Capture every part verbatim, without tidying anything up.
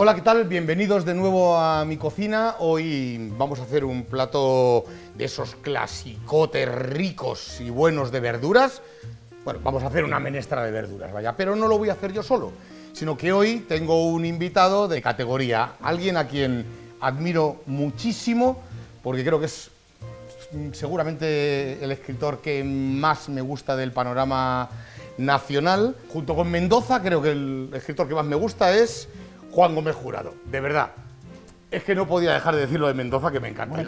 Hola, ¿qué tal? Bienvenidos de nuevo a mi cocina. Hoy vamos a hacer un plato de esos clasicotes ricos y buenos de verduras. Bueno, vamos a hacer una menestra de verduras, vaya, pero no lo voy a hacer yo solo, sino que hoy tengo un invitado de categoría, alguien a quien admiro muchísimo, porque creo que es seguramente el escritor que más me gusta del panorama nacional. Junto con Mendoza, creo que el escritor que más me gusta es Juan Gómez Jurado, de verdad. Es que no podía dejar de decirlo de Mendoza, que me encanta.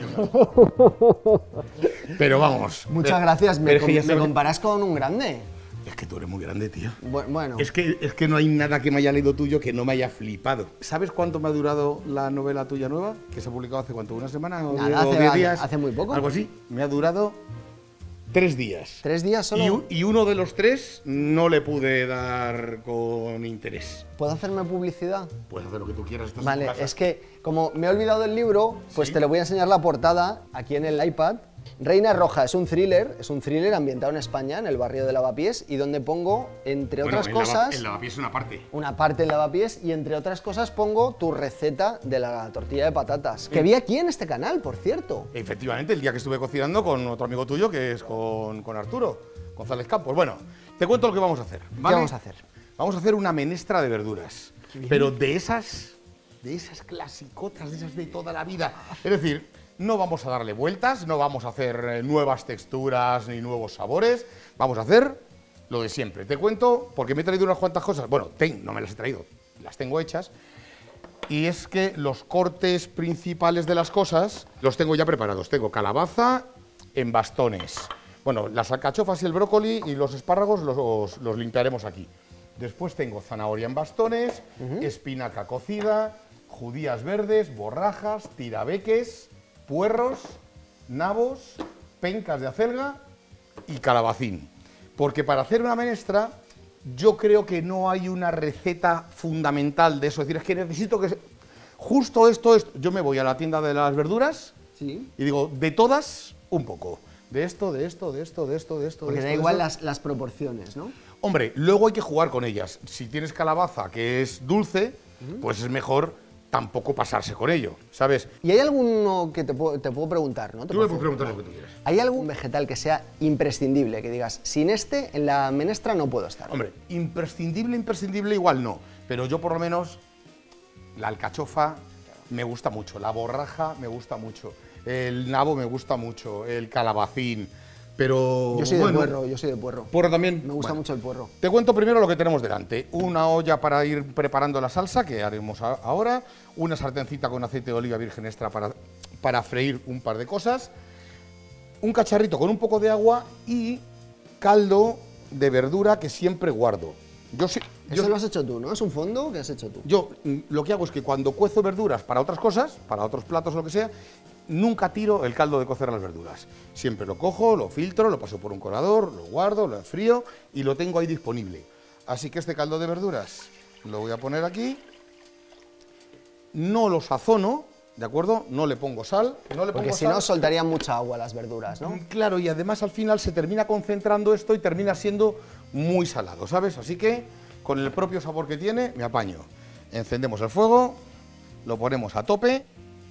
Bueno. Pero vamos. Muchas gracias, me, com me sabes... comparas con un grande. Es que tú eres muy grande, tío. Bueno. Es que, es que no hay nada que me haya leído tuyo que no me haya flipado. ¿Sabes cuánto me ha durado la novela tuya nueva? Que se ha publicado hace cuánto, ¿una semana o Nada, diez, hace, o diez días? Hace muy poco. Algo así. Me ha durado tres días. ¿Tres días solo? Y, y uno de los tres no le pude dar con interés. ¿Puedo hacerme publicidad? Puedes hacer lo que tú quieras. Estás Vale, en tu casa. es que como me he olvidado del libro, pues ¿Sí? te lo voy a enseñar la portada aquí en el iPad. Reina Roja es un thriller, es un thriller ambientado en España, en el barrio de Lavapiés, y donde pongo, entre Bueno, otras en cosas... Lava, en Lavapiés es una parte. Una parte en Lavapiés, y entre otras cosas pongo tu receta de la tortilla de patatas, que vi aquí en este canal, por cierto. Efectivamente, el día que estuve cocinando con otro amigo tuyo, que es con, con Arturo González Campos. Bueno, te cuento lo que vamos a hacer, ¿vale? ¿Qué vamos a hacer? Vamos a hacer una menestra de verduras, pero de esas, de esas clasicotas, de esas de toda la vida. Es decir, no vamos a darle vueltas, no vamos a hacer eh, nuevas texturas ni nuevos sabores, vamos a hacer lo de siempre. Te cuento, porque me he traído unas cuantas cosas, bueno, ten, no me las he traído, las tengo hechas, y es que los cortes principales de las cosas los tengo ya preparados. Tengo calabaza en bastones, bueno, las alcachofas y el brócoli y los espárragos los, los limpiaremos aquí. Después tengo zanahoria en bastones, uh-huh. espinaca cocida, judías verdes, borrajas, tirabeques, puerros, nabos, pencas de acelga y calabacín. Porque para hacer una menestra, yo creo que no hay una receta fundamental de eso. Es decir, es que necesito que... Justo esto, esto. Yo me voy a la tienda de las verduras ¿Sí? y digo, de todas, un poco. De esto, de esto, de esto, de esto, de esto, Porque de esto, da igual de las, las proporciones, ¿no? Hombre, luego hay que jugar con ellas. Si tienes calabaza que es dulce, uh-huh. pues es mejor tampoco pasarse con ello, ¿sabes? ¿Y hay alguno que te puedo, te puedo preguntar, no? Tú me puedes preguntar lo que tú quieras. ¿Hay algún vegetal que sea imprescindible, que digas, sin este en la menestra no puedo estar? Hombre, imprescindible, imprescindible igual no, pero yo por lo menos la alcachofa me gusta mucho, la borraja me gusta mucho, el nabo me gusta mucho, el calabacín, pero... Yo soy bueno, de puerro, yo soy de puerro. Puerro también. Me gusta bueno, mucho el puerro. Te cuento primero lo que tenemos delante. Una olla para ir preparando la salsa, que haremos a ahora. Una sartencita con aceite de oliva virgen extra para, para freír un par de cosas. Un cacharrito con un poco de agua y caldo de verdura que siempre guardo. Yo sí, Eso yo, lo has hecho tú, ¿no? ¿Es un fondo que has hecho tú? Yo mm, lo que hago es que cuando cuezo verduras para otras cosas, para otros platos o lo que sea, nunca tiro el caldo de cocer las verduras. Siempre lo cojo, lo filtro, lo paso por un colador, lo guardo, lo enfrío y lo tengo ahí disponible. Así que este caldo de verduras lo voy a poner aquí. No lo sazono, ¿de acuerdo? No le pongo sal. No le Porque pongo si sal. no soltarían mucha agua las verduras, ¿no? Claro, y además al final se termina concentrando esto y termina siendo muy salado, ¿sabes? Así que con el propio sabor que tiene, me apaño. Encendemos el fuego, lo ponemos a tope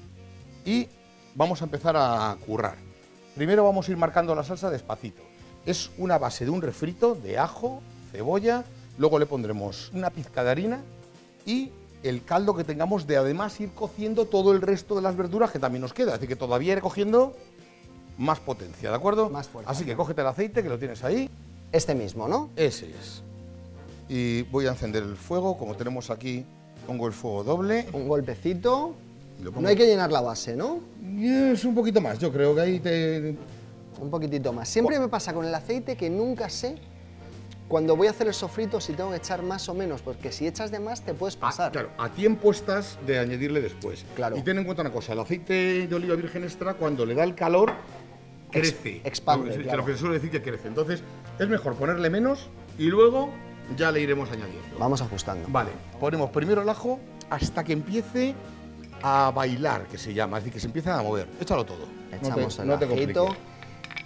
y vamos a empezar a currar. Primero vamos a ir marcando la salsa despacito. Es una base de un refrito de ajo, cebolla, luego le pondremos una pizca de harina y el caldo que tengamos de además ir cociendo todo el resto de las verduras que también nos queda. Es decir, que todavía iré cogiendo más potencia, ¿de acuerdo? Más fuerza. Así que cógete el aceite, que lo tienes ahí. Este mismo, ¿no? Ese es. Y voy a encender el fuego, como tenemos aquí, pongo el fuego doble. Un golpecito. Lo pongo... No hay que llenar la base, ¿no? Es un poquito más, yo creo que ahí te... Un poquitito más. Siempre me pasa con el aceite que nunca sé cuando voy a hacer el sofrito si tengo que echar más o menos, porque si echas de más te puedes pasar. Ah, claro, a tiempo estás de añadirle después. Claro. Y ten en cuenta una cosa, el aceite de oliva virgen extra, cuando le da el calor, crece. Ex expande, no, claro. Lo que suelo decir que crece. Entonces, es mejor ponerle menos y luego ya le iremos añadiendo. Vamos ajustando. Vale, ponemos primero el ajo hasta que empiece a bailar, que se llama, es decir, que se empieza a mover. Échalo todo. Echamos no te, el no te ajito. compliques.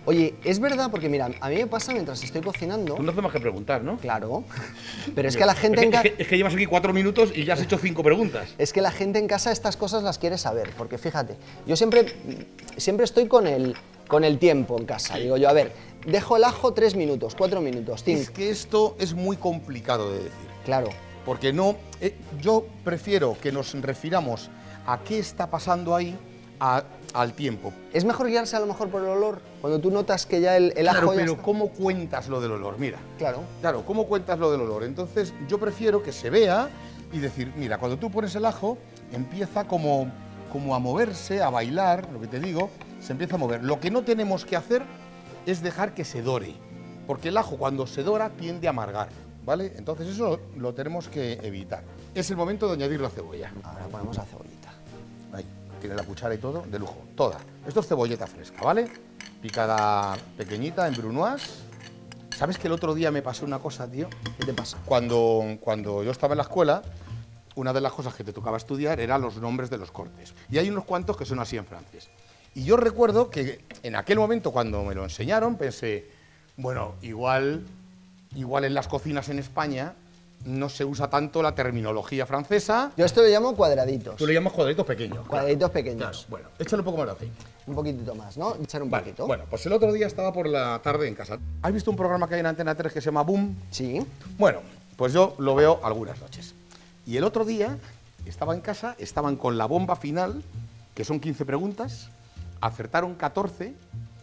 Oye, es verdad, porque mira, a mí me pasa mientras estoy cocinando... Tú no haces más que preguntar, ¿no? Claro, pero es que la gente Es en que, casa... es, que, es que llevas aquí cuatro minutos y ya has hecho cinco preguntas. Es que la gente en casa estas cosas las quiere saber, porque fíjate, yo siempre, siempre estoy con el, con el tiempo en casa. Digo yo, a ver, dejo el ajo tres minutos, cuatro minutos, cinco. Es que esto es muy complicado de decir. Claro. Porque no, eh, yo prefiero que nos refiramos a qué está pasando ahí a, al tiempo. Es mejor guiarse a lo mejor por el olor, cuando tú notas que ya el, el ajo Claro, ya pero está. ¿cómo cuentas lo del olor? Mira. Claro. Claro, ¿cómo cuentas lo del olor? Entonces, yo prefiero que se vea y decir, mira, cuando tú pones el ajo, empieza como, como a moverse, a bailar, lo que te digo, se empieza a mover. Lo que no tenemos que hacer es dejar que se dore, porque el ajo cuando se dora tiende a amargar, ¿vale? Entonces eso lo tenemos que evitar. Es el momento de añadir la cebolla. Ahora ponemos la cebollita. Ahí, tiene la cuchara y todo, de lujo, toda. Esto es cebolleta fresca, ¿vale? Picada pequeñita en brunoise. ¿Sabes que el otro día me pasó una cosa, tío? ¿Qué te pasa? Cuando, cuando yo estaba en la escuela, una de las cosas que te tocaba estudiar eran los nombres de los cortes. Y hay unos cuantos que son así en francés. Y yo recuerdo que en aquel momento, cuando me lo enseñaron, pensé, bueno, igual, igual en las cocinas en España no se usa tanto la terminología francesa. Yo esto lo llamo cuadraditos. Tú le llamas cuadraditos pequeños. Cuadraditos claro. pequeños. Claro, bueno, échale un poco más de aceite. Un poquitito más, ¿no? Echar un Vale, poquito. bueno, pues el otro día estaba por la tarde en casa. ¿Has visto un programa que hay en Antena tres que se llama Boom? Sí. Bueno, pues yo lo veo algunas noches. Y el otro día estaba en casa, estaban con la bomba final, que son quince preguntas, acertaron catorce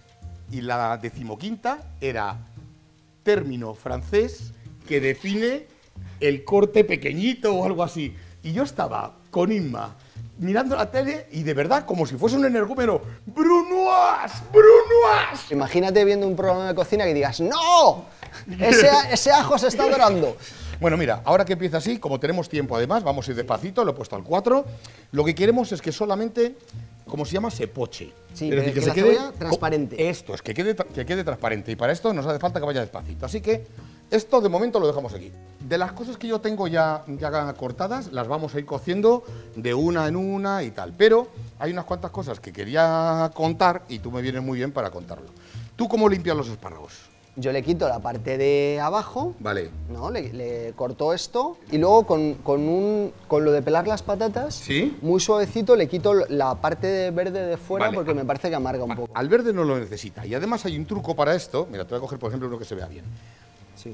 y la decimoquinta era término francés que define el corte pequeñito o algo así. Y yo estaba con Inma mirando la tele y de verdad, como si fuese un energúmeno, ¡Brunoise! ¡Brunoise! Imagínate viendo un programa de cocina que digas, ¡no! Ese, ese ajo se está dorando. Bueno, mira, ahora que empieza así, como tenemos tiempo además, vamos a ir despacito, lo he puesto al cuatro. Lo que queremos es que solamente, como se llama, se poche. Sí, es decir, que que, la se quede cebolla transparente. Esto, es que quede, que quede transparente. Y para esto nos hace falta que vaya despacito. Así que esto de momento lo dejamos aquí. De las cosas que yo tengo ya, ya cortadas, las vamos a ir cociendo de una en una y tal. Pero hay unas cuantas cosas que quería contar y tú me vienes muy bien para contarlo. ¿Tú cómo limpias los espárragos? Yo le quito la parte de abajo, Vale. ¿no? Le, le corto esto y luego con, con, un, con lo de pelar las patatas, ¿Sí? muy suavecito le quito la parte de verde de fuera Vale. porque me parece que amarga un poco. Al verde no lo necesita. Y además hay un truco para esto. Mira, te voy a coger, por ejemplo, uno que se vea bien. Sí.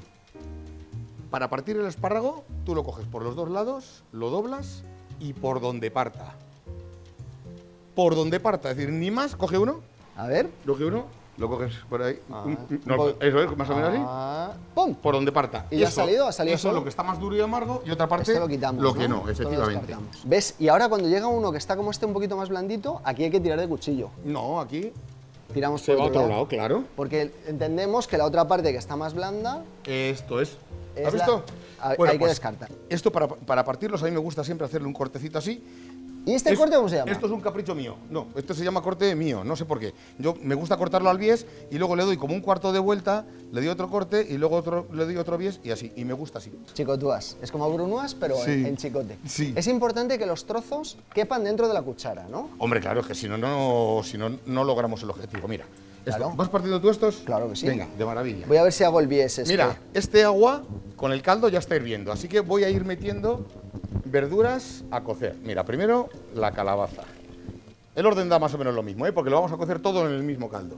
Para partir el espárrago, tú lo coges por los dos lados, lo doblas y por donde parta. Por donde parta, es decir, ni más, coge uno, A ver. coge uno, lo coges por ahí. Ah, un- un- no, voy. eso es, más o menos así. Ah, ¡pum! Por donde parta. ¿Y ya ha Eso- salido? ¿Ha salido Eso, solo? lo que está más duro y amargo, y otra parte, Esto lo quitamos, lo que ¿no? no, Esto lo efectivamente. descartamos. ¿Ves? Y ahora cuando llega uno que está como este un poquito más blandito, aquí hay que tirar de cuchillo. No, aquí Tiramos se por va a otro lado, claro. Porque entendemos que la otra parte que está más blanda Esto es. Es ¿Has la- visto? a- hay que descartar. Esto para, para partirlos, a mí me gusta siempre hacerle un cortecito así. ¿Y este Es- corte cómo se llama? Esto es un capricho mío. No, esto se llama corte mío, no sé por qué. Yo me gusta cortarlo al bies y luego le doy como un cuarto de vuelta, le doy otro corte y luego otro, le doy otro bies y así. Y me gusta así. Chicotúas. Es como brunoise, pero Sí. en, en chicote. Sí. Es importante que los trozos quepan dentro de la cuchara, ¿no? Hombre, claro, es que si no, no, si no, no logramos el objetivo. Mira, esto, Claro. ¿vas partiendo tú estos? Claro que sí. Venga, de maravilla. Voy a ver si hago el bies este. Mira, este agua con el caldo ya está hirviendo, así que voy a ir metiendo verduras a cocer. Mira, primero la calabaza. El orden da más o menos lo mismo, ¿eh? Porque lo vamos a cocer todo en el mismo caldo.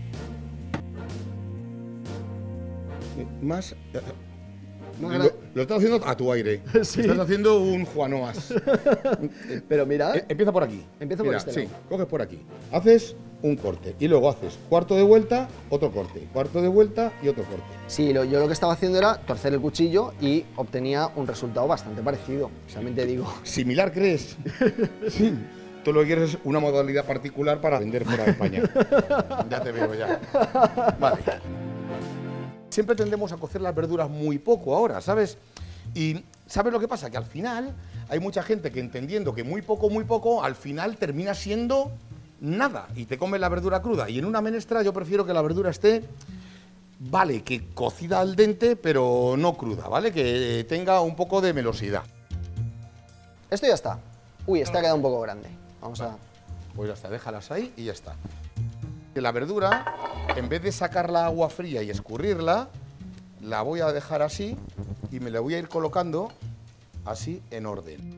Eh, Más... eh, Más Lo, gra- lo estás haciendo a tu aire. Sí. Estás haciendo un Juanoas. Pero mira, Eh, Empieza por aquí. Empiezo por Mira, este sí, lado. coges por aquí. Haces un corte y luego haces cuarto de vuelta, otro corte, cuarto de vuelta y otro corte. sí, lo- yo lo que estaba haciendo era torcer el cuchillo y obtenía un resultado bastante parecido. Realmente digo. ¿Similar crees? Sí. Tú lo que quieres es una modalidad particular para vender fuera de España. Ya te veo, ya. Vale. Siempre tendemos a cocer las verduras muy poco ahora, ¿sabes? Y ¿sabes lo que pasa? Que al final hay mucha gente que entendiendo que muy poco, muy poco, al final termina siendo nada y te comes la verdura cruda. Y en una menestra yo prefiero que la verdura esté, vale, que cocida al dente, pero no cruda, ¿vale? Que tenga un poco de melosidad. Esto ya está. Uy, este ha quedado un poco grande. Vamos a... Pues ya está, déjalas ahí y ya está. La verdura, en vez de sacarla agua fría y escurrirla, la voy a dejar así y me la voy a ir colocando así en orden.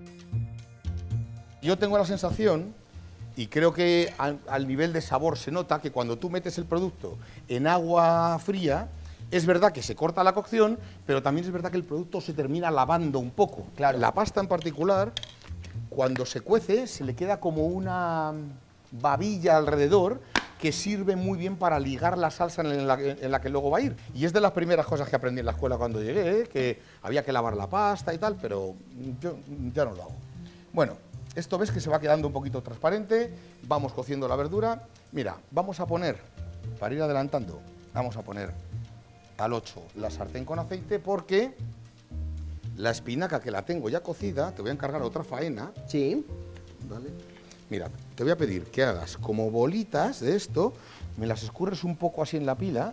Yo tengo la sensación, y creo que al, al nivel de sabor se nota, que cuando tú metes el producto en agua fría, es verdad que se corta la cocción, pero también es verdad que el producto se termina lavando un poco. Claro. La pasta en particular, cuando se cuece, se le queda como una babilla alrededor que sirve muy bien para ligar la salsa en la, en la que luego va a ir. Y es de las primeras cosas que aprendí en la escuela cuando llegué, ¿eh? Que había que lavar la pasta y tal, pero yo ya no lo hago. Bueno, esto ves que se va quedando un poquito transparente, vamos cociendo la verdura. Mira, vamos a poner, para ir adelantando, vamos a poner al ocho la sartén con aceite porque la espinaca que la tengo ya cocida, te voy a encargar otra faena. Sí. ¿Vale? Mira, te voy a pedir que hagas como bolitas de esto, me las escurres un poco así en la pila,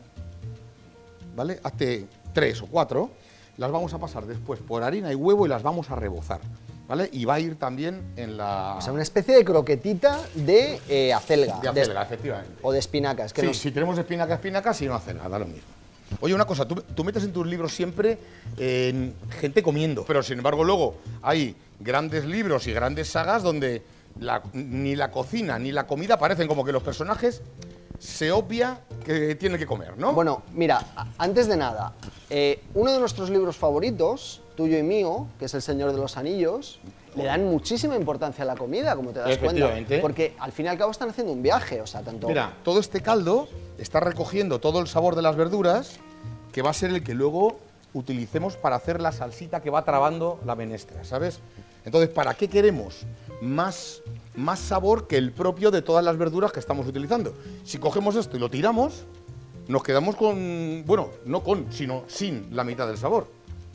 ¿vale? Hazte tres o cuatro, las vamos a pasar después por harina y huevo y las vamos a rebozar, ¿vale? Y va a ir también en la... O sea, una especie de croquetita de eh, acelga. De acelga, de... efectivamente. O de espinacas. Que sí, no... si tenemos espinaca, espinaca, si no acelga, da lo mismo. Oye, una cosa, tú, tú metes en tus libros siempre eh, gente comiendo, pero sin embargo luego hay grandes libros y grandes sagas donde la, ni la cocina ni la comida parecen, como que los personajes se obvia que tienen que comer, ¿no? Bueno, mira, antes de nada, eh, uno de nuestros libros favoritos, tuyo y mío, que es El Señor de los Anillos, le dan muchísima importancia a la comida, como te das cuenta. Porque al fin y al cabo están haciendo un viaje, o sea, tanto... Mira, todo este caldo está recogiendo todo el sabor de las verduras, que va a ser el que luego utilicemos para hacer la salsita que va trabando la menestra, ¿sabes? Entonces, ¿para qué queremos más, más sabor que el propio de todas las verduras que estamos utilizando? Si cogemos esto y lo tiramos, nos quedamos con, bueno, no con, sino sin la mitad del sabor.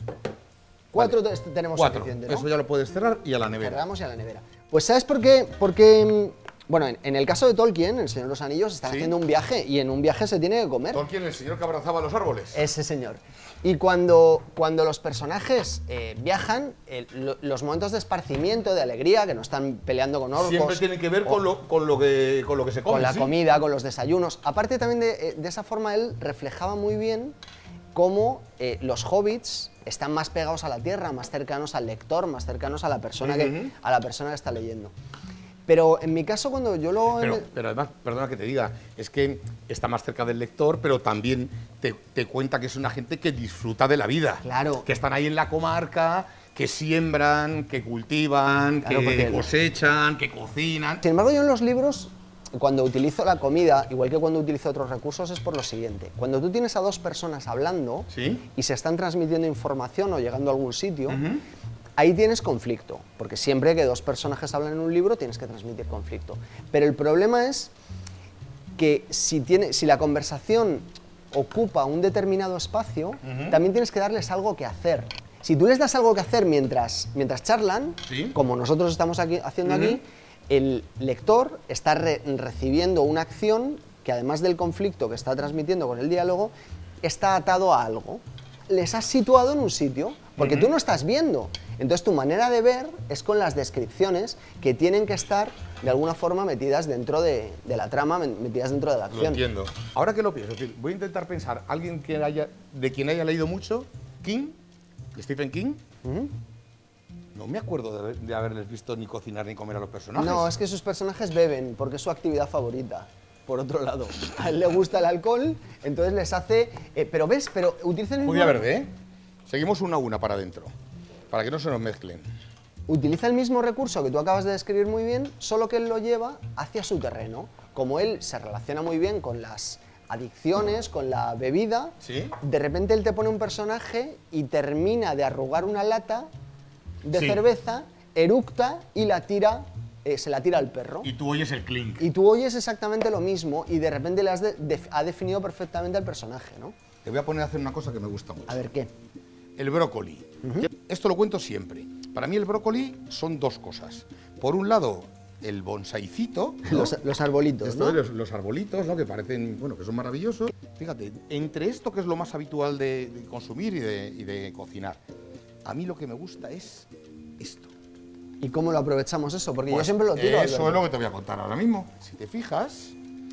Cuatro vale. tenemos Cuatro. suficiente, ¿no? Eso ya lo puedes cerrar y a la nevera. Cerramos y a la nevera. Pues ¿sabes por qué? Porque, bueno, en, en el caso de Tolkien, El Señor de los Anillos, están ¿Sí? haciendo un viaje y en un viaje se tiene que comer. Tolkien, el señor que abrazaba los árboles. Ese señor. Y cuando, cuando los personajes eh, viajan, eh, lo, los momentos de esparcimiento, de alegría, que no están peleando con orcos... Siempre tienen que ver con lo, con, lo que, con lo que se come, Con la ¿sí? comida, con los desayunos. Aparte también de, de esa forma él reflejaba muy bien cómo eh, los hobbits están más pegados a la tierra, más cercanos al lector, más cercanos a la persona, Uh-huh. que, a la persona que está leyendo. Pero en mi caso, cuando yo lo... Pero, pero además, perdona que te diga, es que está más cerca del lector, pero también te, te cuenta que es una gente que disfruta de la vida. Claro. Que están ahí en la comarca, que siembran, que cultivan, Claro, que porque- cosechan, que cocinan. Sin embargo, yo en los libros, cuando utilizo la comida, igual que cuando utilizo otros recursos, es por lo siguiente. Cuando tú tienes a dos personas hablando ¿Sí? y se están transmitiendo información o llegando a algún sitio, Ujú. ahí tienes conflicto, porque siempre que dos personajes hablan en un libro tienes que transmitir conflicto. Pero el problema es que si, tiene, si la conversación ocupa un determinado espacio, Ujú. también tienes que darles algo que hacer. Si tú les das algo que hacer mientras, mientras charlan, Sí. como nosotros estamos aquí, haciendo Ujú. aquí, el lector está re- recibiendo una acción que, además del conflicto que está transmitiendo con el diálogo, está atado a algo. Les has situado en un sitio, porque Ujú. tú no estás viendo. Entonces tu manera de ver es con las descripciones que tienen que estar de alguna forma metidas dentro de, de la trama, men- metidas dentro de la Lo acción. entiendo. Ahora que lo pienso, es decir, voy a intentar pensar, alguien que haya, de quien haya leído mucho, King, Stephen King, Ujú. no me acuerdo de, de haberles visto ni cocinar ni comer a los personajes. No, es que sus personajes beben, porque es su actividad favorita. Por otro lado, a él le gusta el alcohol, entonces les hace... eh, pero ves, pero utilizan el Judía mismo, verde, ¿eh? Seguimos una a una para adentro, para que no se nos mezclen. utiliza el mismo recurso que tú acabas de describir muy bien, solo que él lo lleva hacia su terreno. Como él se relaciona muy bien con las adicciones, con la bebida, ¿Sí? de repente él te pone un personaje y termina de arrugar una lata de Sí. cerveza, eructa y la tira, eh, se la tira al perro. Y tú oyes el clink. Y tú oyes exactamente lo mismo y de repente le has de- de- ha definido perfectamente al personaje, ¿no? Te voy a poner a hacer una cosa que me gusta mucho. A ver, ¿qué? El brócoli. Esto lo cuento siempre. Para mí el brócoli son dos cosas. Por un lado, el bonsaicito, ¿no? Los, los arbolitos, Esto ¿no? de los, los arbolitos, ¿no? Que parecen, bueno, que son maravillosos. Fíjate, entre esto que es lo más habitual de, de consumir y de, y de cocinar, a mí lo que me gusta es esto. ¿Y cómo lo aprovechamos eso? Porque yo Pues siempre lo tiro. Eso Alberto. es lo que te voy a contar ahora mismo. Si te fijas,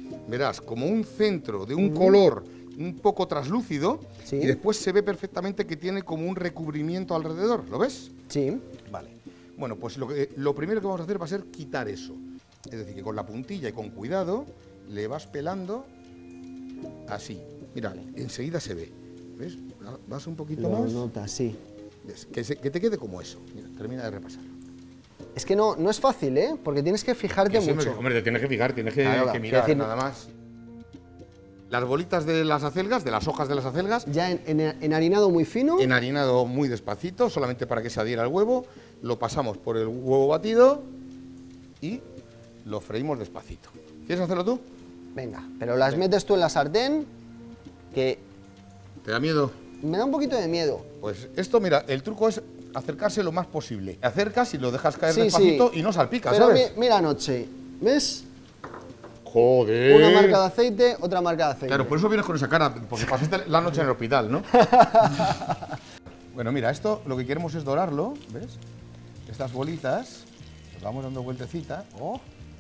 verás como un centro de un mm. color un poco traslúcido, ¿sí? Y después se ve perfectamente que tiene como un recubrimiento alrededor, ¿lo ves? Sí. Vale. Bueno, pues lo, que, lo primero que vamos a hacer va a ser quitar eso. Es decir, que con la puntilla y con cuidado le vas pelando así. Mira, vale. Enseguida se ve. ¿Ves? Vas un poquito lo más. Lo notas, sí. ¿Ves? Que, se, que te quede como eso. Mira, termina de repasar. Es que no, no es fácil, ¿eh? Porque tienes que fijarte sí, mucho. Hombre, te tienes que fijar, tienes que, claro, que mirar, decir, nada más. Las bolitas de las acelgas, de las hojas de las acelgas. Ya en, en, enharinado muy fino. Enharinado muy despacito, solamente para que se adhiera al huevo. Lo pasamos por el huevo batido y lo freímos despacito. ¿Quieres hacerlo tú? Venga, pero las Venga. metes tú en la sartén, que... ¿Te da miedo? Me da un poquito de miedo. Pues esto, mira, el truco es acercarse lo más posible. Te acercas y lo dejas caer sí, despacito sí. y no salpica, pero ¿sabes? Mi, mira anoche, ¿ves? Joder. Una marca de aceite, otra marca de aceite. Claro, por eso vienes con esa cara, porque pasaste la noche en el hospital, ¿no? Bueno, mira, esto lo que queremos es dorarlo, ¿ves? Estas bolitas, les vamos dando vueltecita. Oh.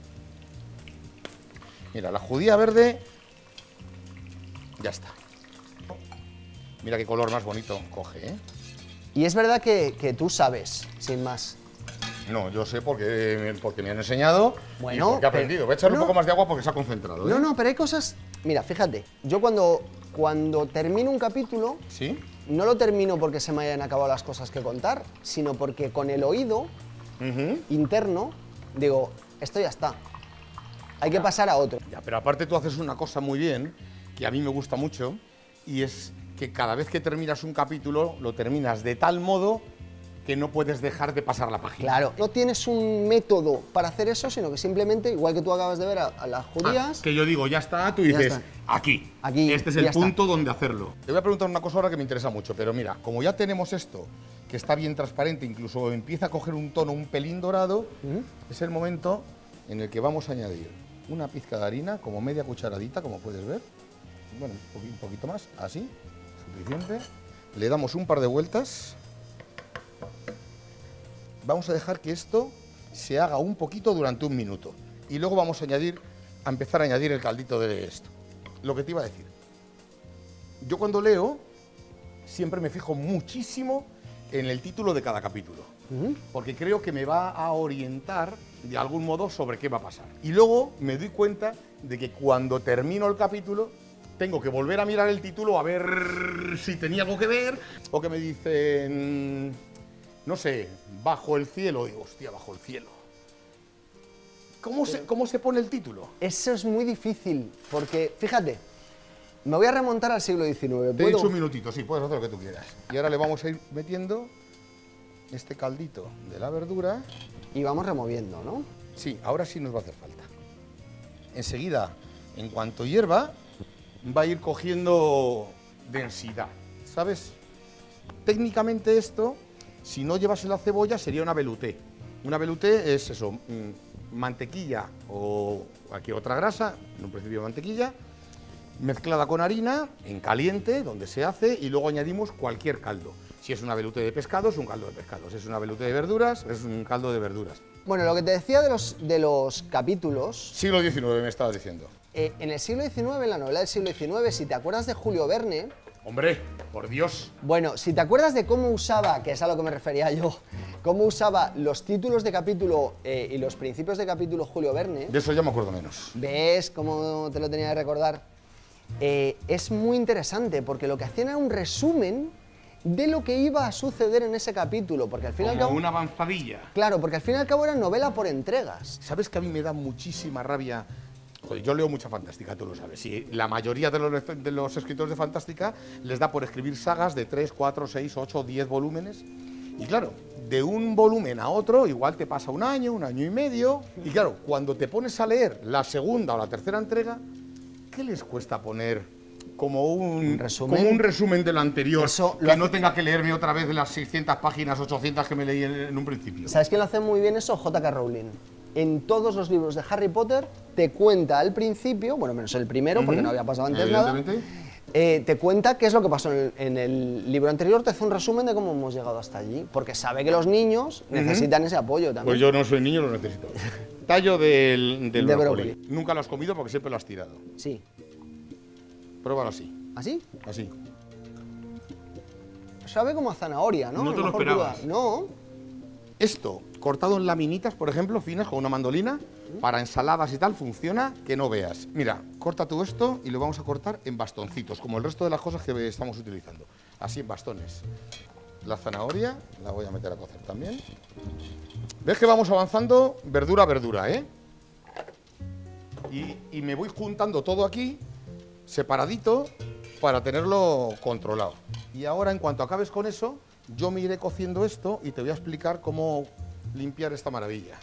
Mira, la judía verde, ya está. Mira qué color más bonito coge, ¿eh? Y es verdad que, que tú sabes, sin más. No, yo sé porque, porque me han enseñado bueno, y porque he aprendido. Pero, Voy a echarle no, un poco más de agua porque se ha concentrado, ¿eh? No, no, pero hay cosas... Mira, fíjate, yo cuando, cuando termino un capítulo, ¿sí? No lo termino porque se me hayan acabado las cosas que contar, sino porque con el oído uh-huh. interno digo, esto ya está, hay ya. que pasar a otro. Ya, pero aparte tú haces una cosa muy bien, que a mí me gusta mucho, y es que cada vez que terminas un capítulo, lo terminas de tal modo que no puedes dejar de pasar la página. Claro, no tienes un método para hacer eso, sino que simplemente, igual que tú acabas de ver a, a las judías... Ah, que yo digo, ya está, tú dices, aquí, aquí, este es el punto está. donde hacerlo. Te voy a preguntar una cosa ahora que me interesa mucho, pero mira, como ya tenemos esto, que está bien transparente, incluso empieza a coger un tono un pelín dorado, uh-huh. es el momento en el que vamos a añadir una pizca de harina, como media cucharadita, como puedes ver. Bueno, un poquito más, así, suficiente. Le damos un par de vueltas. Vamos a dejar que esto se haga un poquito durante un minuto. Y luego vamos a añadir, a empezar a añadir el caldito de esto. Lo que te iba a decir. Yo cuando leo, siempre me fijo muchísimo en el título de cada capítulo. Uh-huh. Porque creo que me va a orientar de algún modo sobre qué va a pasar. Y luego me doy cuenta de que cuando termino el capítulo, tengo que volver a mirar el título a ver si tenía algo que ver, o que me dicen, no sé, bajo el cielo. Digo, hostia, bajo el cielo. ¿Cómo se, cómo se pone el título? Eso es muy difícil, porque, fíjate, me voy a remontar al siglo diecinueve. Te he dicho un minutito, sí, puedes hacer lo que tú quieras. Y ahora le vamos a ir metiendo este caldito de la verdura. Y vamos removiendo, ¿no? Sí, ahora sí nos va a hacer falta. Enseguida, en cuanto hierva, va a ir cogiendo densidad, ¿sabes? Técnicamente esto, si no llevase la cebolla, sería una velouté. Una velouté es eso, mmm, mantequilla o aquí otra grasa, en un principio mantequilla, mezclada con harina, en caliente, donde se hace, y luego añadimos cualquier caldo. Si es una velouté de pescado, es un caldo de pescado. Si es una velouté de verduras, es un caldo de verduras. Bueno, lo que te decía de los, de los capítulos... siglo diecinueve me estabas diciendo. Eh, en el siglo diecinueve, en la novela del siglo diecinueve, si te acuerdas de Julio Verne... Hombre, por Dios. Bueno, si te acuerdas de cómo usaba, que es a lo que me refería yo, cómo usaba los títulos de capítulo eh, y los principios de capítulo Julio Verne... De eso ya me acuerdo menos. ¿Ves cómo te lo tenía que recordar? Eh, es muy interesante porque lo que hacían era un resumen de lo que iba a suceder en ese capítulo, porque al fin y al cabo... una avanzadilla. Claro, porque al fin y al cabo era novela por entregas. ¿Sabes que a mí me da muchísima rabia? Joder, yo leo mucha fantástica, tú lo sabes. Y la mayoría de los, de los escritores de fantástica les da por escribir sagas de tres, cuatro, seis, ocho, diez volúmenes. Y claro, de un volumen a otro igual te pasa un año, un año y medio. Y claro, cuando te pones a leer la segunda o la tercera entrega, ¿qué les cuesta poner como un, ¿Un resumen? Como un resumen de lo anterior? Eso que lo no tenga que leerme otra vez de las seiscientas páginas, ochocientas que me leí en, en un principio. ¿Sabes quién lo hace muy bien eso? J K Rowling. En todos los libros de Harry Potter te cuenta al principio, bueno, menos el primero, uh-huh. porque no había pasado antes nada, eh, te cuenta qué es lo que pasó en el, en el libro anterior, te hace un resumen de cómo hemos llegado hasta allí, porque sabe que los niños uh-huh. necesitan ese apoyo también. Pues yo no soy niño, lo necesito. tallo del, del de brócoli. brócoli. Nunca lo has comido porque siempre lo has tirado. Sí. Pruébalo así. ¿Así? Así. Sabe como a zanahoria, ¿no? No te lo esperabas. Cruda. No. Esto, cortado en laminitas, por ejemplo, finas, con una mandolina, para ensaladas y tal, funciona que no veas. Mira, corta tú esto y lo vamos a cortar en bastoncitos, como el resto de las cosas que estamos utilizando. Así en bastones. La zanahoria la voy a meter a cocer también. ¿Ves que vamos avanzando verdura a verdura, eh? Y, y me voy juntando todo aquí, separadito, para tenerlo controlado. Y ahora, en cuanto acabes con eso, yo me iré cociendo esto y te voy a explicar cómo limpiar esta maravilla.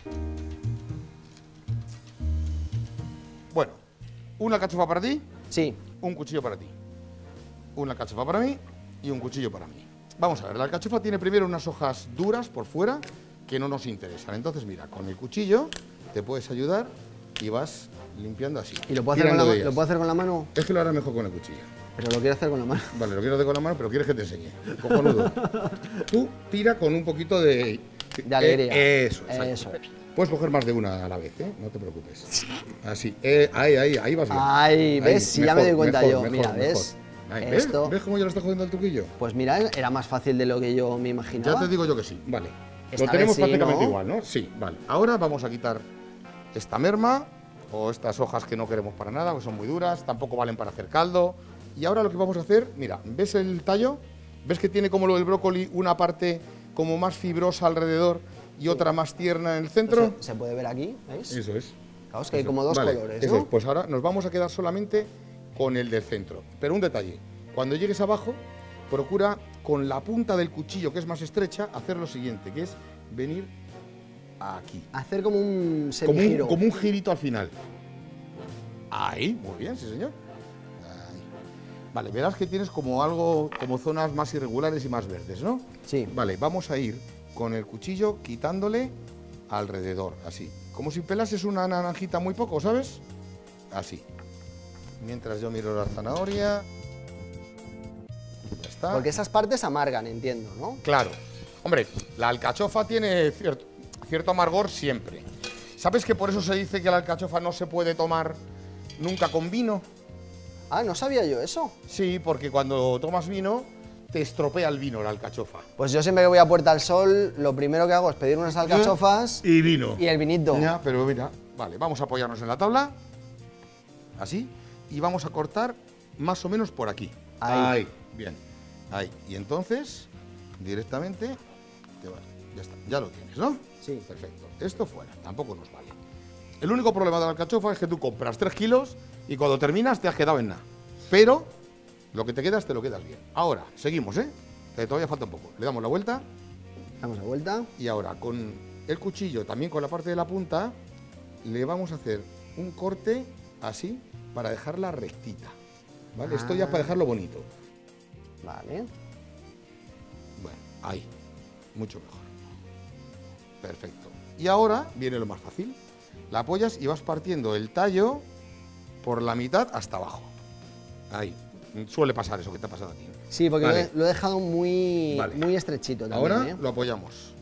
Bueno, una alcachofa para ti. Sí. Un cuchillo para ti. Una alcachofa para mí y un cuchillo para mí. Vamos a ver, la alcachofa tiene primero unas hojas duras por fuera que no nos interesan. Entonces, mira, con el cuchillo te puedes ayudar y vas limpiando así. ¿Y lo puedo hacer, con la, ¿lo puedo hacer con la mano? Es que lo harás mejor con el cuchillo. Pero lo quiero hacer con la mano. Vale, lo quiero hacer con la mano, pero quieres que te enseñe. Cojonudo. Tú tira con un poquito de... De alegría. Eh, eso, eso. Puedes coger más de una a la vez, ¿eh? No te preocupes. Así. Eh, ahí, ahí, ahí vas bien. Ahí, ¿ves? Ahí, Si mejor, ya me doy cuenta mejor, yo. mejor, Mira, mejor. ¿ves? Ahí, ¿ves? Esto... ¿Ves cómo ya lo está jodiendo el truquillo? Pues mira, era más fácil de lo que yo me imaginaba. Ya te digo yo que sí, vale. Esta lo tenemos vez sí, prácticamente ¿no? igual, ¿no? Sí, vale. Ahora vamos a quitar esta merma o estas hojas que no queremos para nada, que son muy duras, tampoco valen para hacer caldo. Y ahora lo que vamos a hacer, mira, ¿ves el tallo? ¿Ves que tiene como lo del brócoli una parte como más fibrosa alrededor y sí. otra más tierna en el centro? Se, se puede ver aquí, ¿veis? Eso es. Claro, es que eso. hay como dos vale, colores, eso ¿no? es. Pues ahora nos vamos a quedar solamente con el del centro. Pero un detalle, cuando llegues abajo, procura con la punta del cuchillo, que es más estrecha, hacer lo siguiente, que es venir aquí. Hacer como un Como semigiro. un, como un girito al final. Ahí, muy bien, sí señor. Ahí. Vale, verás que tienes como algo, como zonas más irregulares y más verdes, ¿no? Sí. Vale, vamos a ir con el cuchillo quitándole alrededor, así. Como si pelases una naranjita muy poco, ¿sabes? Así. Mientras yo miro la zanahoria. Ya está. Porque esas partes amargan, entiendo, ¿no? Claro. Hombre, la alcachofa tiene cierto, cierto amargor siempre. ¿Sabes que por eso se dice que la alcachofa no se puede tomar nunca con vino? Ah, no sabía yo eso. Sí, porque cuando tomas vino te estropea el vino, la alcachofa. Pues yo siempre que voy a Puerta del Sol, lo primero que hago es pedir unas alcachofas y vino. Y el vinito. Ya, pero mira, vale, vamos a apoyarnos en la tabla, así, y vamos a cortar más o menos por aquí. Ahí. Ahí, bien, ahí. Y entonces, directamente, te vas. Ya está, ya lo tienes, ¿no? Sí. Perfecto. Esto fuera, tampoco nos vale. El único problema de la alcachofa es que tú compras tres kilos y cuando terminas te has quedado en nada. Pero lo que te quedas, te lo quedas bien. Ahora, seguimos, ¿eh? Que todavía falta un poco. Le damos la vuelta. Damos la vuelta. Y ahora, con el cuchillo, también con la parte de la punta, le vamos a hacer un corte así para dejarla rectita. ¿Vale? Ah. Esto ya es para dejarlo bonito. Vale. Bueno, ahí. Mucho mejor. Perfecto. Y ahora viene lo más fácil. La apoyas y vas partiendo el tallo por la mitad hasta abajo. Ahí. Suele pasar eso que te ha pasado a ti. Sí, porque vale. lo he dejado muy, vale. muy estrechito también. Ahora ¿eh? lo apoyamos.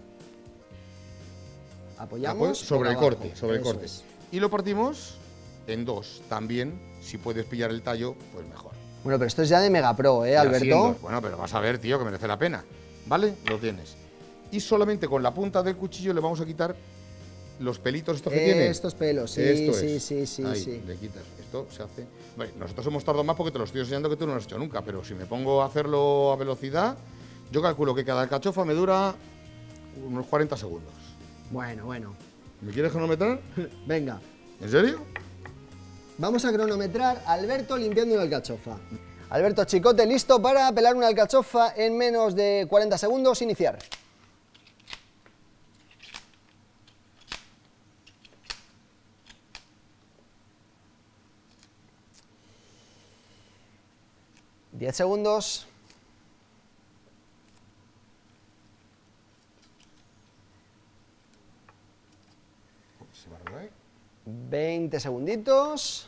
Apoyamos. Apoy sobre el abajo. corte, sobre el corte. Es. Y lo partimos en dos. También, si puedes pillar el tallo, pues mejor. Bueno, pero esto es ya de Mega Pro, ¿eh, Alberto? Bueno, pero vas a ver, tío, que merece la pena. ¿Vale? Lo tienes. Y solamente con la punta del cuchillo le vamos a quitar los pelitos estos que eh, tiene. Estos pelos, sí, Esto sí, es. sí, sí, Ahí, sí. le quitas. Esto se hace... Bueno, nosotros hemos tardado más porque te lo estoy enseñando que tú no lo has hecho nunca, pero si me pongo a hacerlo a velocidad, yo calculo que cada alcachofa me dura unos cuarenta segundos. Bueno, bueno. ¿Me quieres cronometrar? Venga. ¿En serio? Vamos a cronometrar a Alberto limpiando una alcachofa. Alberto Chicote, listo para pelar una alcachofa en menos de cuarenta segundos. Iniciar. diez segundos. veinte segunditos.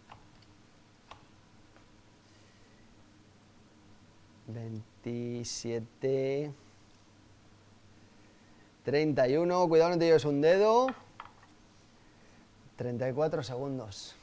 veintisiete. treinta y uno. Cuidado, no te lleves un dedo. treinta y cuatro segundos.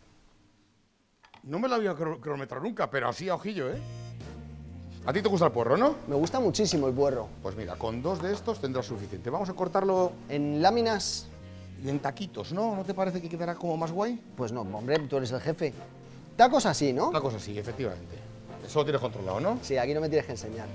No me lo había cro cronometrado nunca, pero así a ojillo, ¿eh? ¿A ti te gusta el puerro, no? Me gusta muchísimo el puerro. Pues mira, con dos de estos tendrás suficiente. Vamos a cortarlo... En láminas... Y en taquitos, ¿no? ¿No te parece que quedará como más guay? Pues no, hombre, tú eres el jefe. Tacos así, ¿no? Tacos así, efectivamente. Eso lo tienes controlado, ¿no? Sí, aquí no me tienes que enseñar.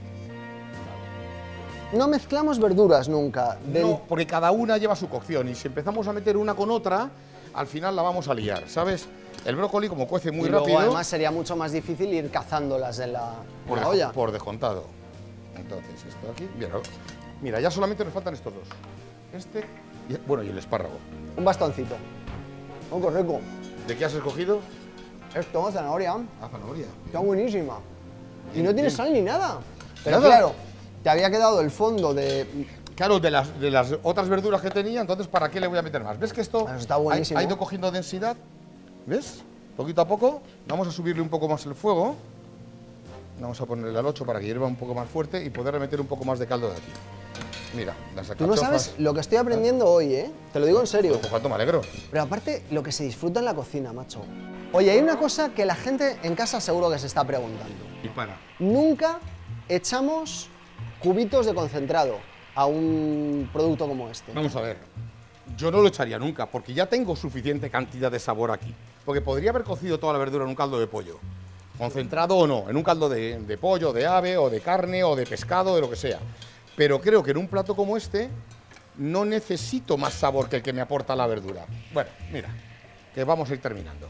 No mezclamos verduras nunca. Del... No, porque cada una lleva su cocción y si empezamos a meter una con otra, al final la vamos a liar, ¿sabes? El brócoli, como cuece muy y luego, rápido... además sería mucho más difícil ir cazándolas en la, por en la olla. Por descontado. Entonces, esto aquí... Mira, mira, ya solamente nos faltan estos dos. Este, y, bueno, y el espárrago. Un bastoncito. Un correco. ¿De qué has escogido? Esto, zanahoria. Ah, zanahoria. Está buenísima. Bien, y no tiene bien. sal ni nada. Pero ¿Nada? claro, te había quedado el fondo de... Claro, de las, de las otras verduras que tenía, entonces ¿para qué le voy a meter más? ¿Ves que esto Eso está ha, buenísimo. ha ido cogiendo densidad? ¿Ves? Poquito a poco. Vamos a subirle un poco más el fuego. Vamos a ponerle al ocho para que hierva un poco más fuerte y poderle meter un poco más de caldo de aquí. Mira, las Tú no alcachofas. sabes lo que estoy aprendiendo hoy, ¿eh? Te lo digo en serio. Pues cuánto me alegro. Pero aparte, lo que se disfruta en la cocina, macho. Oye, hay una cosa que la gente en casa seguro que se está preguntando. Y para. Nunca echamos cubitos de concentrado a un producto como este. Vamos a ver. Yo no lo echaría nunca, porque ya tengo suficiente cantidad de sabor aquí. Porque podría haber cocido toda la verdura en un caldo de pollo. Concentrado o no, en un caldo de, de pollo, de ave, o de carne, o de pescado, de lo que sea. Pero creo que en un plato como este no necesito más sabor que el que me aporta la verdura. Bueno, mira, que vamos a ir terminando.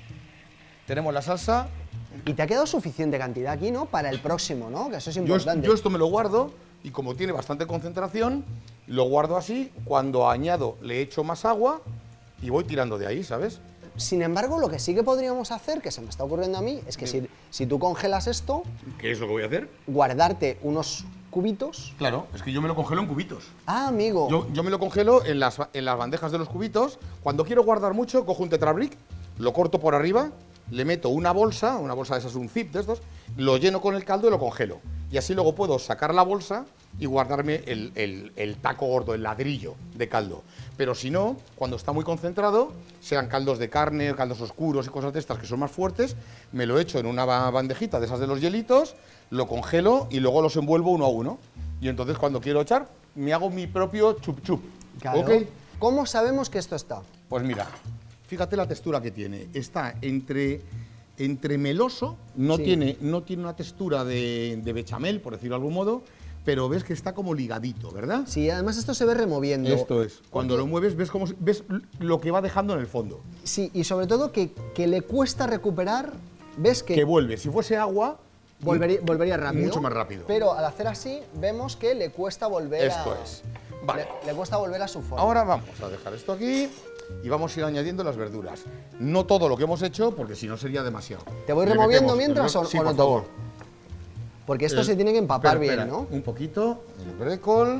Tenemos la salsa. Y te ha quedado suficiente cantidad aquí, ¿no? Para el próximo, ¿no? Que eso es Yo, importante. yo esto me lo guardo y como tiene bastante concentración, lo guardo así. Cuando añado le echo más agua y voy tirando de ahí, ¿sabes? Sin embargo, lo que sí que podríamos hacer, que se me está ocurriendo a mí, es que si, si tú congelas esto, ¿Qué es lo que voy a hacer? guardarte unos cubitos. Claro, es que yo me lo congelo en cubitos. Ah, amigo. Yo, yo me lo congelo en las, en las bandejas de los cubitos. Cuando quiero guardar mucho, cojo un tetrabric, lo corto por arriba, le meto una bolsa, una bolsa de esas, un zip de estos, lo lleno con el caldo y lo congelo. Y así luego puedo sacar la bolsa y guardarme el, el, el taco gordo, el ladrillo de caldo. Pero si no, cuando está muy concentrado, sean caldos de carne, caldos oscuros y cosas de estas que son más fuertes, me lo echo en una bandejita de esas de los hielitos, lo congelo y luego los envuelvo uno a uno. Y entonces cuando quiero echar, me hago mi propio chup chup. Claro. ¿Ok? ¿Cómo sabemos que esto está? Pues mira, fíjate la textura que tiene. Está entre, entre meloso, no, Sí. tiene, no tiene una textura de, de bechamel, por decirlo de algún modo, pero ves que está como ligadito, ¿verdad? Sí, además esto se ve removiendo. Esto es. Cuando Porque- lo mueves, ves, cómo, se- ves lo que va dejando en el fondo. Sí, y sobre todo que, que le cuesta recuperar, ves que, Que vuelve. Si fuese agua, volvería, volvería rápido. mucho más rápido. Pero al hacer así, vemos que le cuesta volver Esto a... es. Vale. Le, le cuesta volver a su forma. Ahora vamos a dejar esto aquí y vamos a ir añadiendo las verduras. No todo lo que hemos hecho, porque si no sería demasiado. ¿Te voy Le removiendo metemos mientras el bro- o- sí, o no por toco? favor. Porque esto El- se tiene que empapar espera, bien, espera, ¿no? Un poquito, el brécol,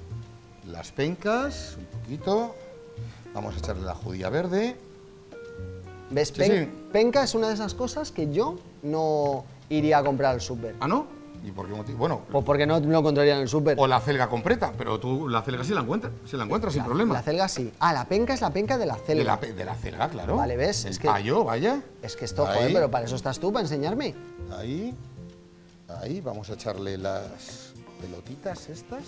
las pencas, un poquito. Vamos a echarle la judía verde. ¿Ves? Sí, Pen- sí. Penca es una de esas cosas que yo no iría a comprar al súper. ¿Ah, no? ¿Y por qué motivo? Bueno, Pues porque no lo encontraría en el súper. o la celga completa, pero tú la celga sí la encuentras, sí la encuentras sin problema. La celga sí. Ah, la penca es la penca de la celga. de, la, pe- de la celga, claro. Vale, ¿ves? El Es que- payo, vaya. Es que esto, Ahí. joder, pero para eso estás tú, para enseñarme. Ahí, ahí, vamos a echarle las pelotitas estas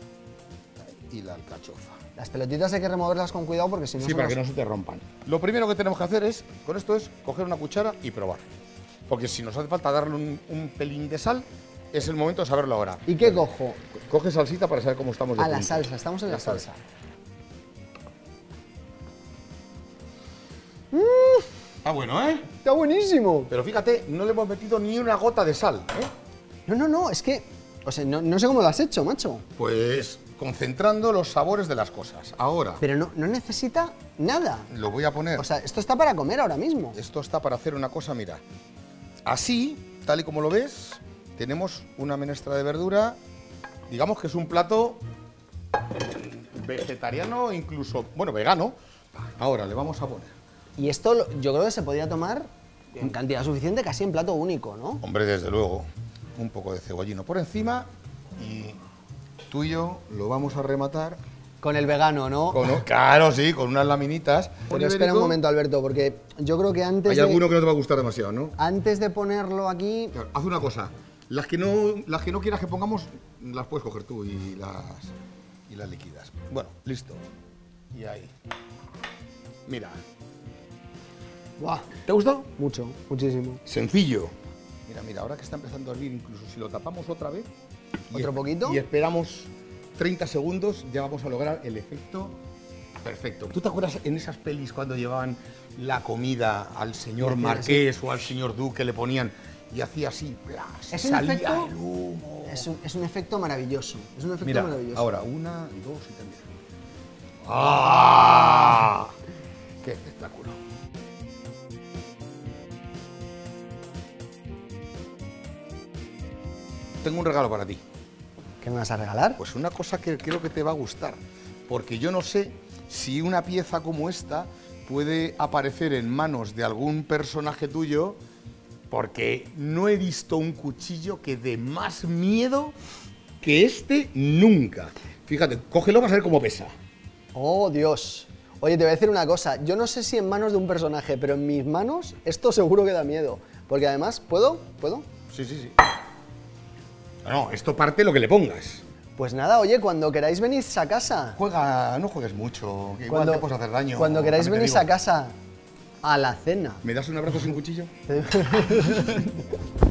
y la alcachofa. Las pelotitas hay que removerlas con cuidado porque si no Sí, se para nos- que no se te rompan. Lo primero que tenemos que hacer es, con esto es, coger una cuchara y probar. Porque si nos hace falta darle un, un pelín de sal, es el momento de saberlo ahora. ¿Y qué cojo? Coge salsita para saber cómo estamos de A la punto. salsa, estamos en la Ya sabes. salsa. Ah, bueno, ¿eh? Está buenísimo. Pero fíjate, no le hemos metido ni una gota de sal, ¿eh? No, no, no, es que... O sea, no, no sé cómo lo has hecho, macho. Pues concentrando los sabores de las cosas. Ahora, Pero no, no necesita nada. lo voy a poner. O sea, esto está para comer ahora mismo. Esto está para hacer una cosa, mira. Así, tal y como lo ves, tenemos una menestra de verdura. Digamos que es un plato vegetariano, incluso, bueno, vegano. Ahora le vamos a poner. Y esto lo- yo creo que se podría tomar en cantidad suficiente, casi en plato único, ¿no? Hombre, desde luego, un poco de cebollino por encima y tú y yo lo vamos a rematar Con el vegano, ¿no? Con, claro, sí, con unas laminitas. Pero espera un momento, Alberto, porque yo creo que antes Hay de... alguno que no te va a gustar demasiado, ¿no? Antes de ponerlo aquí... Claro, haz una cosa. Las que, no, las que no quieras que pongamos, las puedes coger tú y las, y las liquidas. Bueno, listo. Y ahí. Mira. Buah. ¿Te ha gustado? Mucho, muchísimo. Sencillo. Mira, mira, ahora que está empezando a hervir, incluso si lo tapamos otra vez... ¿Otro poquito? Y esperamos treinta segundos, ya vamos a lograr el efecto perfecto. ¿Tú te acuerdas en esas pelis cuando llevaban la comida al señor Marqués o al señor Duque, le ponían y hacía así, ¿Es salía un efecto? el humo? Es un, es un efecto maravilloso. Es un efecto Mira, maravilloso. ahora, una, dos y también. ¡Ah! ¡Qué espectáculo! Tengo un regalo para ti. ¿Qué me vas a regalar? Pues una cosa que creo que te va a gustar, porque yo no sé si una pieza como esta puede aparecer en manos de algún personaje tuyo, porque no he visto un cuchillo que dé más miedo que este nunca. Fíjate, cógelo, vas a ver cómo pesa. ¡Oh, Dios! Oye, te voy a decir una cosa. Yo no sé si en manos de un personaje, pero en mis manos esto seguro que da miedo. Porque además, ¿puedo? ¿Puedo? Sí, sí, sí. No, esto parte lo que le pongas. Pues nada, oye, cuando queráis venís a casa. Juega, no juegues mucho, que igual Cuando, te puedes hacer daño. Cuando queráis venís a casa a la cena. ¿Me das un abrazo sin cuchillo?